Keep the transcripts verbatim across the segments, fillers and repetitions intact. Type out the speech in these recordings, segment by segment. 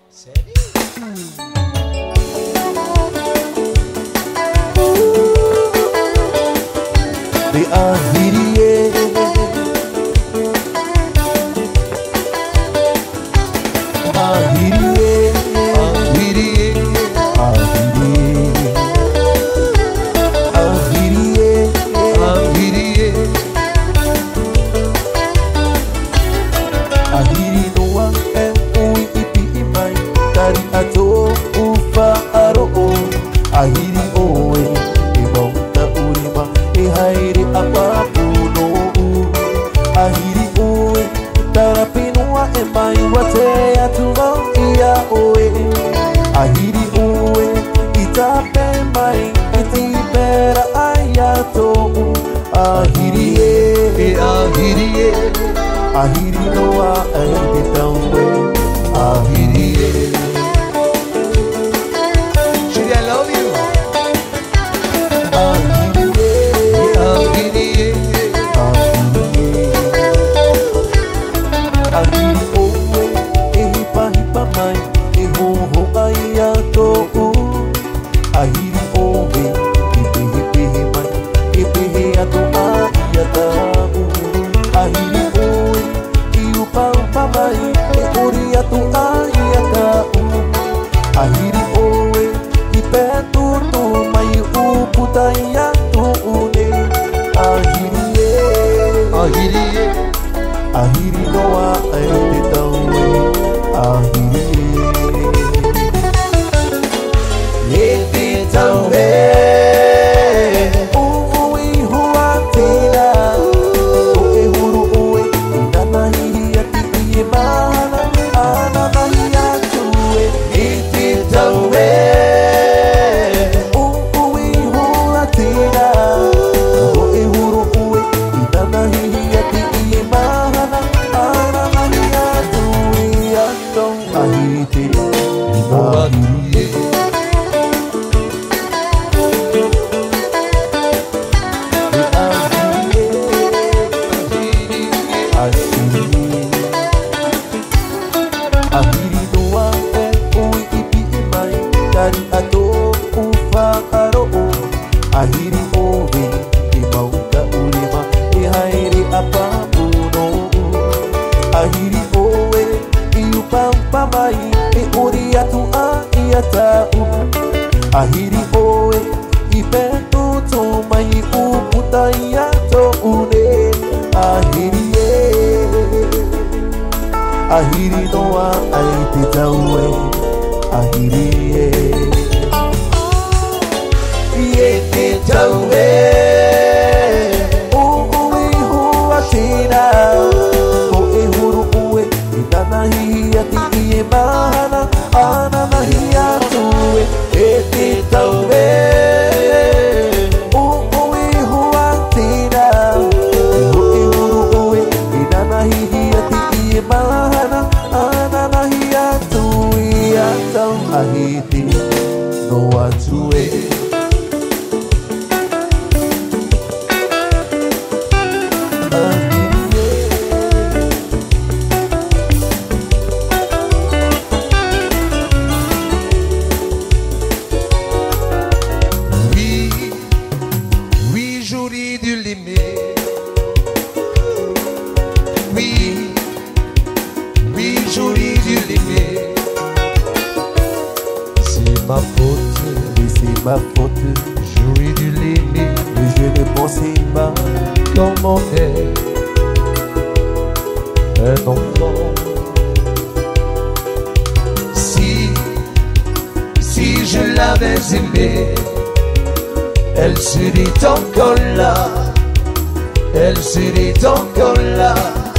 Di akhiri akhiri akhiri akhiri akhiri akhiri doang en ui ipi imai dari ato ufa aro akhiri oe ibau ta urima e hairi apapun akhiri oe tarapinua e mai wate atuva ia oe akhiri oe itape mai itibera ayato akhiri e akhiri e akhiri noa e titawe akhiri e Julie, I love you. Akhiri e akhiri e akhiri oe e hipa hipa mai e ho ho ayato akhiri oe hipi hipi mai hipi he ato ayata akhiri oe i upa upa mai e ori ato ayata akhiri oe i petu tu mai uputa ayato une akhiri e akhiri e akhiri noa e te taue akhiri e te taue ui hua tira o e huru ue i nana hihi ati i e mahana ana nahi atu e te taue ui hua tira o e huru ue i nana hihi ati i e mahana ana nahi atu i ato ahite i ahite akhiri doa e ui ipi mai dari ato ufa aro akhiri oe i mauka urima e haere apamuno akhiri oe i upampa mai e ori atu a ia tau akhiri oe i petu to mai uputa ia to une akhiri e akhiri noa ai te taue akhiri e e te taue ui hua tina o e huru ue i nana hihi ati i e mahana ana nahi atu e te taue ui hua tina o e huru ue i nana hihi ati i e mahana ana nahi atu i atau ahiti no atu e Oui, oui, j'aurais dû l'aimer. Oui, oui, j'aurais dû l'aimer. C'est ma faute, oui, c'est ma faute. J'aurais dû l'aimer, mais je ne pensais pas comment est un enfant. Si, si je l'avais aimée, elle serait encore là, elle serait encore là.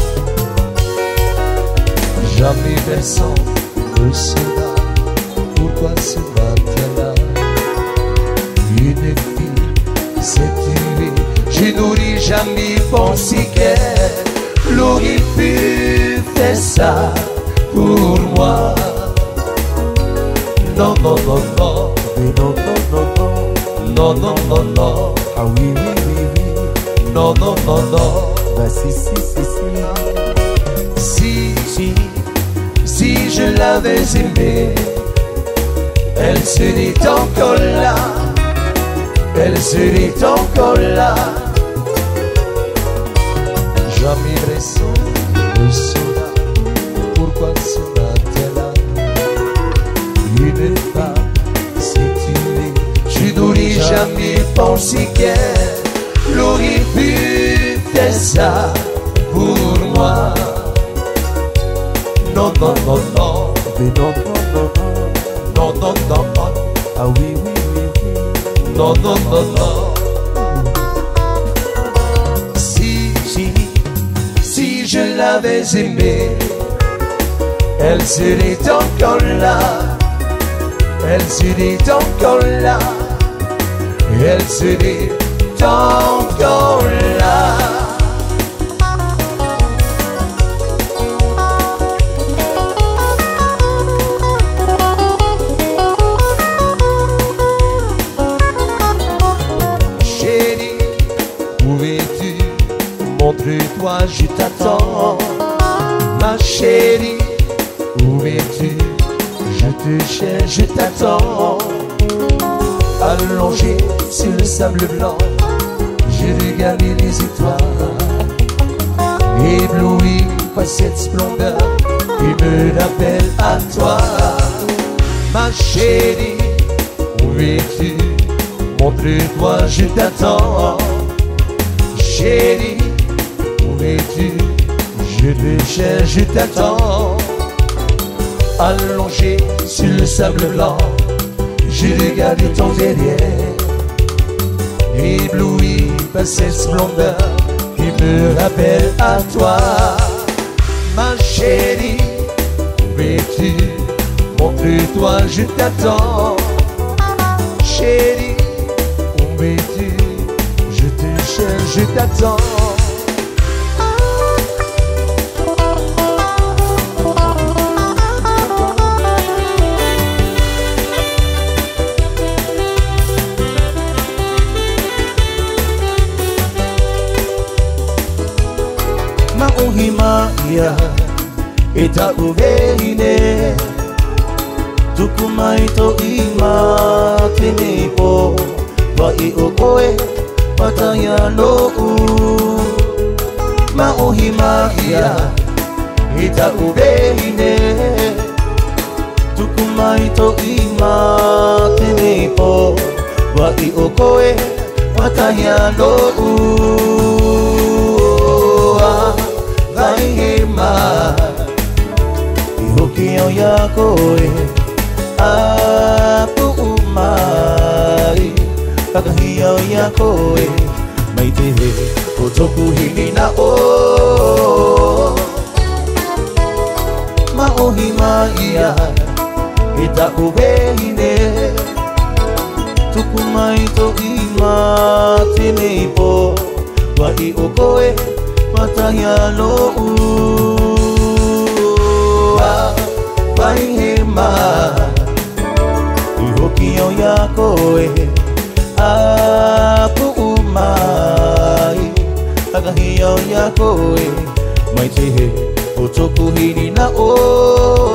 Jamais personne ne saura pourquoi ce matin-là une fille s'est tuée. Je n'aurais jamais pensé qu'elle aurait pu faire ça pour moi. Non, non, non, non, non, non, non, non. Non, non, non, non. Ah oui, oui, oui, oui. Non, non, non, non. Bah si, si, si, si. Si, si, Si je l'avais aimée, elle serait encore là, elle serait encore là. Jamais seul, le saura pourquoi ce matin-là, une femme s'est tuée. Je n'aurais jamais pensé qu'elle aurait pu faire ça pour moi. Non, non, non, non, mais non, non, non, non, non, non, non, ah oui, oui, oui, oui, non, non, non, non. Si, si, si je l'avais aimée, elle serait encore là, elle serait encore là, elle serait encore là. Montre-toi, je t'attends, ma chérie. Où es-tu? Je te cherche, je t'attends. Allongé sur le sable blanc, j'ai regardé les étoiles, ébloui par cette splendeur qui me rappelle à toi. Ma chérie, où es-tu? Montre-toi, je t'attends. Chérie, où es-tu? Je te cherche, je t'attends. Allongé sur le sable blanc, j'ai regardé ton derrière, ébloui par cette splendeur qui me rappelle à toi. Ma chérie, où es-tu? Montre-toi, je t'attends. Chérie, où es-tu? Je te cherche, je t'attends. Mauhimaya ita uveine tukuma ito ima tinipo wa iokoe pataya no u. Mauhimaya ita uveine tukuma ito ima tinipo wa iokoe pataya no u. Vaihema ihokio yako apu umai kakahio yako maitehe otoku hini na o. Mauhimaya ita uveine tukumaito ima tinipo wa iokoe pataya no u. Vaihema ihokio yako apu umai kakahio yako maitehe otoku hini na o.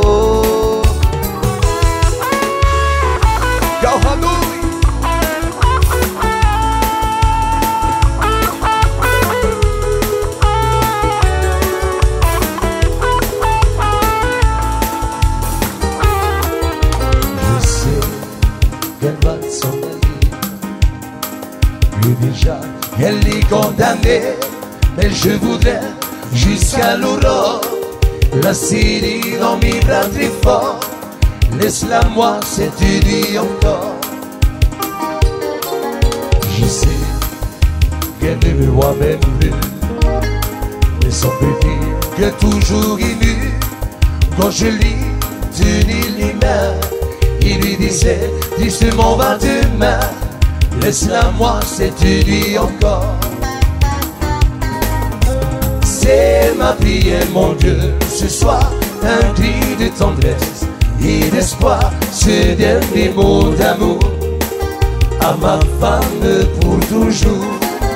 Déjà, elle est condamnée, mais je voudrais jusqu'à l'aurore la serrer dans mes bras très fort. Laisse-la moi cette nuit encore. Je sais qu'elle ne me voit même plus, mais son petit que toujours ému quand je lui tenais les mains, il lui disait doucement va demain. Laisse-la moi cette nuit encore. C'est ma prière, mon Dieu, ce soir, un cri de tendresse et d'espoir, ce dernier mot d'amour à ma femme pour toujours.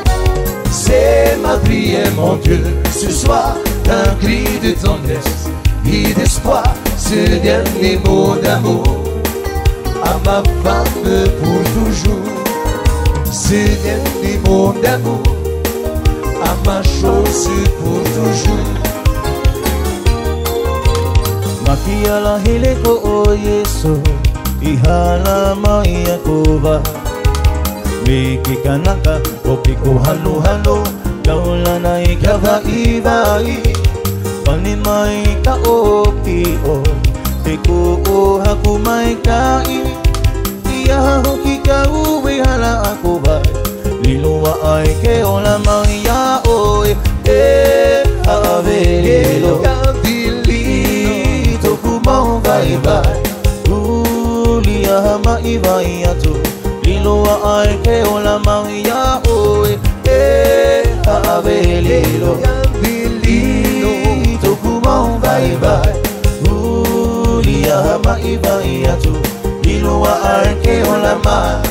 C'est ma prière, mon Dieu, ce soir, un cri de tendresse vie d'espoir, ce dernier mot d'amour à ma femme pour toujours. Ce dernier mot d'amour à ma chose pour toujours. Makiala hele ko o Yesu, ihala mai ako ba? Miki kanaka o piko halo halo, kaula na ikavai-vai. Panimay ka o pio, piko o hakumay kai. Iyaho kikau ihala ako ba? Liluwa ay ke o lamang ya o e avelilo. Vai vai, ulia mai atu, liloa ai ke ola mauia oe, e avelilo, vilito kumau vai vai, ulia mai atu, liloa ai ke ola ma.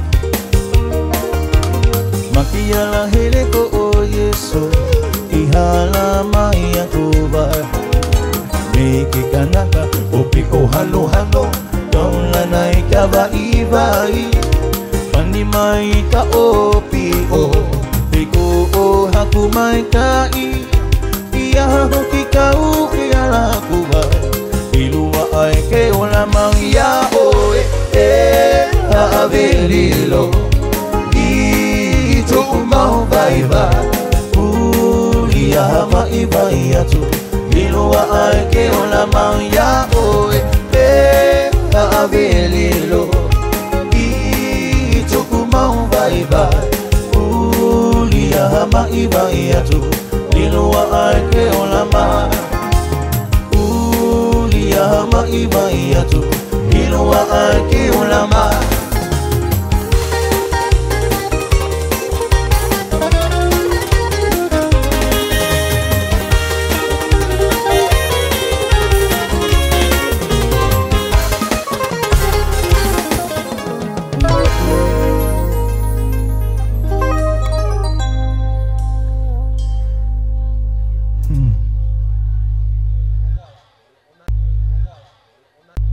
Makiala hele ko o Yesu, ihala mai atu vai. Miki kanaka o piko halo halo, kaula na ikavai-vai. Panimay ka o pio, piko o hakumay kai. Iyaho kikau kiala kuba, iluwa ay ke o lamang ya o e avelilo. Ito kumau vai vai, uliya mai-vai atu. Liluwa ay ke o lamang ya o e avelilo. Ito kumau vai vai, uliya mai-vai atu. Liluwa ay ke o lamang, uliya mai-vai atu. Liluwa ay ke